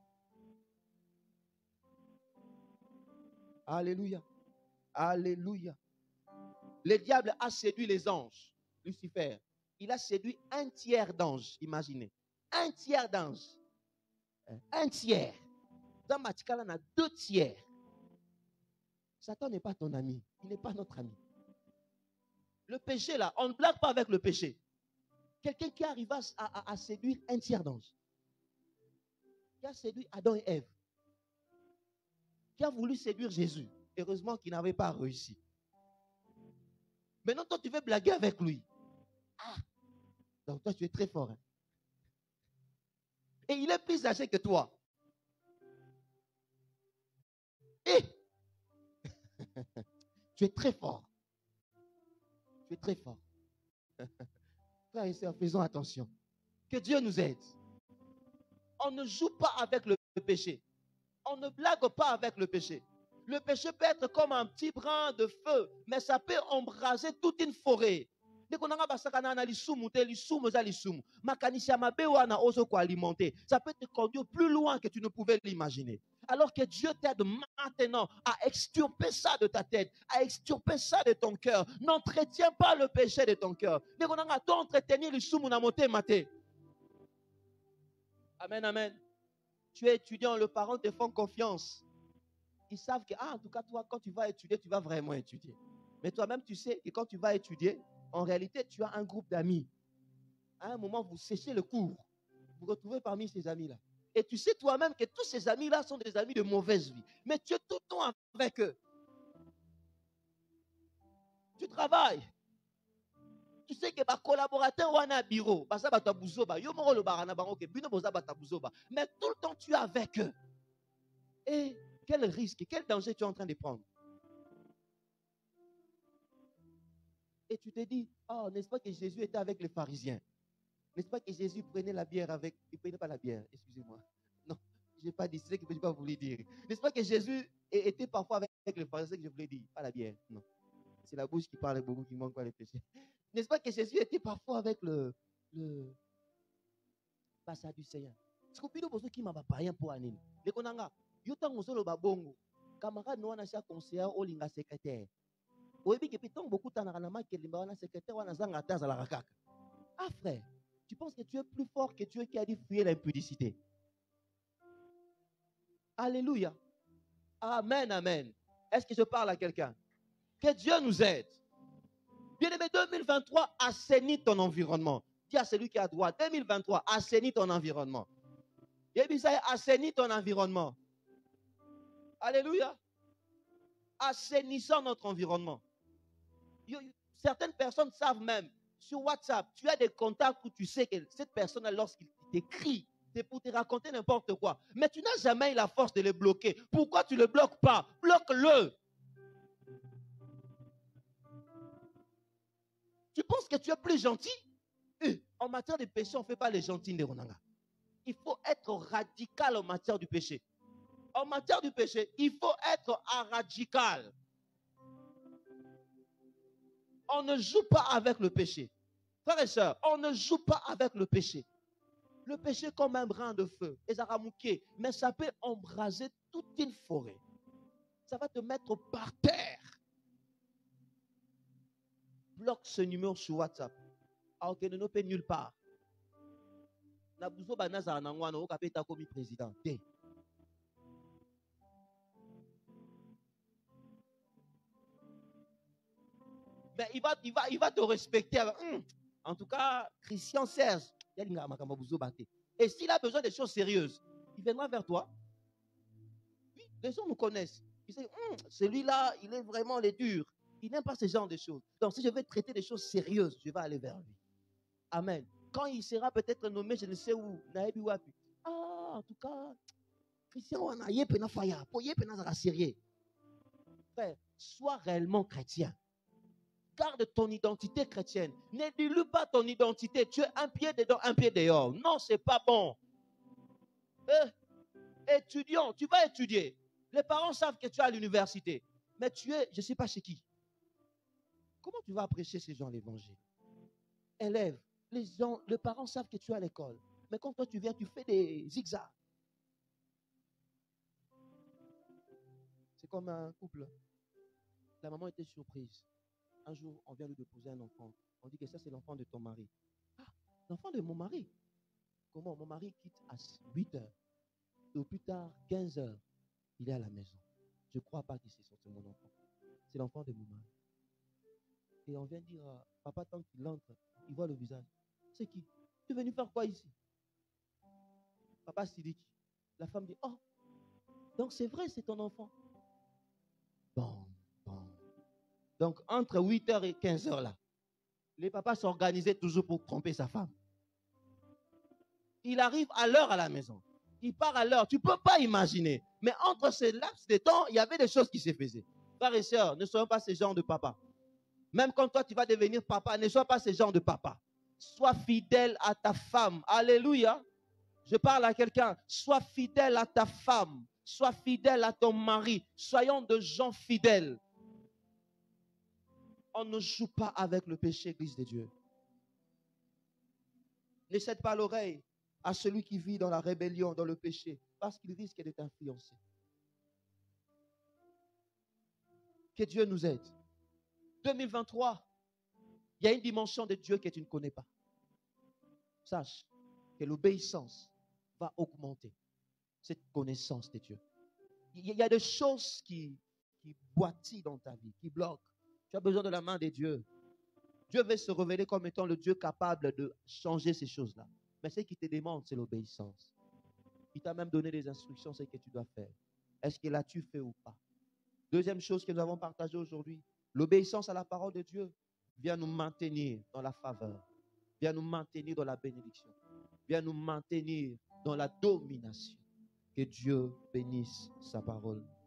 Alléluia. Alléluia. Le diable a séduit les anges. Lucifer, il a séduit un tiers d'anges, imaginez. Un tiers d'anges. Un tiers. Dans Matikala, on a deux tiers. Satan n'est pas ton ami. Il n'est pas notre ami. Le péché, là, on ne blague pas avec le péché. Quelqu'un qui arrive à, à, à séduire un tiers d'anges. Qui a séduit Adam et Ève. Qui a voulu séduire Jésus. Heureusement qu'il n'avait pas réussi. Maintenant, toi, tu veux blaguer avec lui. Ah, donc toi, tu es très fort. Hein? Et il est plus âgé que toi. Et tu es très fort. Tu es très fort. Frères et sœurs, faisons attention. Que Dieu nous aide. On ne joue pas avec le péché. On ne blague pas avec le péché. Le péché peut être comme un petit brin de feu, mais ça peut embraser toute une forêt. Ça peut te conduire plus loin que tu ne pouvais l'imaginer. Alors que Dieu t'aide maintenant à extirper ça de ta tête, à extirper ça de ton cœur. N'entretiens pas le péché de ton cœur. Amen, amen. Tu es étudiant, le parent te font confiance. Ils savent que, ah, en tout cas, toi, quand tu vas étudier, tu vas vraiment étudier. Mais toi-même, tu sais que quand tu vas étudier, en réalité, tu as un groupe d'amis. À un moment, vous séchez le cours. Vous vous retrouvez parmi ces amis-là. Et tu sais toi-même que tous ces amis-là sont des amis de mauvaise vie. Mais tu es tout le temps avec eux. Tu travailles. Tu sais que les collaborateurs ont un bureau. Mais tout le temps, tu es avec eux. Et quel risque, quel danger tu es en train de prendre? Et tu te dis, oh, n'est-ce pas que Jésus était avec les pharisiens? N'est-ce pas que Jésus prenait la bière avec... Il ne prenait pas la bière, excusez-moi. Non, je n'ai pas dit, c'est ce que je n'ai pas voulu dire. N'est-ce pas que Jésus était parfois avec les pharisiens, que je voulais dire? Pas la bière, non. C'est la bouche qui parle beaucoup, qui manque pas les péchés. N'est-ce pas que Jésus était parfois avec le... le pas sadducéen? Ce que vous avez qui m'a pas rien pour aller. Les konanga, yota ngosolo babongo. Camarade no wana sia conseiller o linga secrétaire. Oyebi ke piton beaucoup tanaka na ma ke limba wana secrétaire wana zanga taza la rakaka. Ah frère, tu penses que tu es plus fort que Dieu qui a dit fuir l'impudicité? Alléluia. Amen, amen. Est-ce que je parle à quelqu'un? Que Dieu nous aide. Bien-aimé, deux mille vingt-trois, assainis ton environnement. Dis à celui qui a droit, deux mille vingt-trois, assainis ton environnement. Et puis ça, assainis ton environnement. Alléluia. Assainissons notre environnement. Certaines personnes savent même, sur WhatsApp, tu as des contacts où tu sais que cette personne, lorsqu'il t'écrit, c'est pour te raconter n'importe quoi. Mais tu n'as jamais eu la force de le bloquer. Pourquoi tu ne le bloques pas? Bloque-le. Tu penses que tu es plus gentil? En matière de péché, on ne fait pas les gentils de Ronanga. Il faut être radical en matière du péché. En matière du péché, il faut être radical. On ne joue pas avec le péché. Frères et sœurs, on ne joue pas avec le péché. Le péché comme un brin de feu, mais ça peut embraser toute une forêt. Ça va te mettre par terre. bloque ce numéro sur WhatsApp. Alors que ne peut nulle part. Nabuzo banaza anangwana okapeta komi président. Mais il va, il va, il va te respecter. Hum. En tout cas, Christian Serge. Et s'il a besoin de choses sérieuses, il viendra vers toi. Oui, les gens nous connaissent. Ils disent, hum, celui-là, il est vraiment les durs. Il n'aime pas ce genre de choses. Donc, si je veux traiter des choses sérieuses, je vais aller vers lui. Amen. Quand il sera peut-être nommé, je ne sais où, ah, en tout cas, Christian, on a yepena faya, pour yepena zara sérieux. Frère, sois réellement chrétien. Garde ton identité chrétienne. Ne dilue pas ton identité. Tu es un pied dedans, un pied dehors. Non, c'est pas bon. Eh, étudiant, tu vas étudier. Les parents savent que tu es à l'université. Mais tu es, je ne sais pas chez qui. Comment tu vas prêcher ces gens l'évangile? Élève, les gens, les parents savent que tu es à l'école. Mais quand toi tu viens, tu fais des zigzags. C'est comme un couple. La maman était surprise. Un jour, on vient lui déposer un enfant. On dit que ça, c'est l'enfant de ton mari. Ah, l'enfant de mon mari. Comment? Mon mari quitte à huit heures. Et au plus tard, quinze heures, il est à la maison. Je ne crois pas qu'il s'est sorti mon enfant. C'est l'enfant de mon mari. Et on vient dire, papa, tant qu'il entre, il voit le visage. C'est qui? Tu es venu faire quoi ici? Papa Sidik. La femme dit, oh, donc c'est vrai, c'est ton enfant. Bon, bon. Donc, entre huit heures et quinze heures là, les papas s'organisaient toujours pour tromper sa femme. Il arrive à l'heure à la maison. Il part à l'heure. Tu ne peux pas imaginer. Mais entre ces laps de temps, il y avait des choses qui se faisaient. Frères et sœurs, ne soyons pas ces gens de papa. Même quand toi, tu vas devenir papa, ne sois pas ces gens de papa. Sois fidèle à ta femme. Alléluia. Je parle à quelqu'un. Sois fidèle à ta femme. Sois fidèle à ton mari. Soyons de gens fidèles. On ne joue pas avec le péché, Église de Dieu. Ne cède pas l'oreille à celui qui vit dans la rébellion, dans le péché, parce qu'il risque d'être influencé. Que Dieu nous aide. deux mille vingt-trois, il y a une dimension de Dieu que tu ne connais pas. Sache que l'obéissance va augmenter cette connaissance de Dieu. Il y a des choses qui, qui boitillent dans ta vie, qui bloquent. Tu as besoin de la main de Dieu. Dieu veut se révéler comme étant le Dieu capable de changer ces choses-là. Mais ce qu'il te demande, c'est l'obéissance. Il t'a même donné des instructions, c'est ce que tu dois faire. Est-ce que l'as-tu fait ou pas? Deuxième chose que nous avons partagée aujourd'hui, l'obéissance à la parole de Dieu vient nous maintenir dans la faveur, vient nous maintenir dans la bénédiction, vient nous maintenir dans la domination. Que Dieu bénisse sa parole.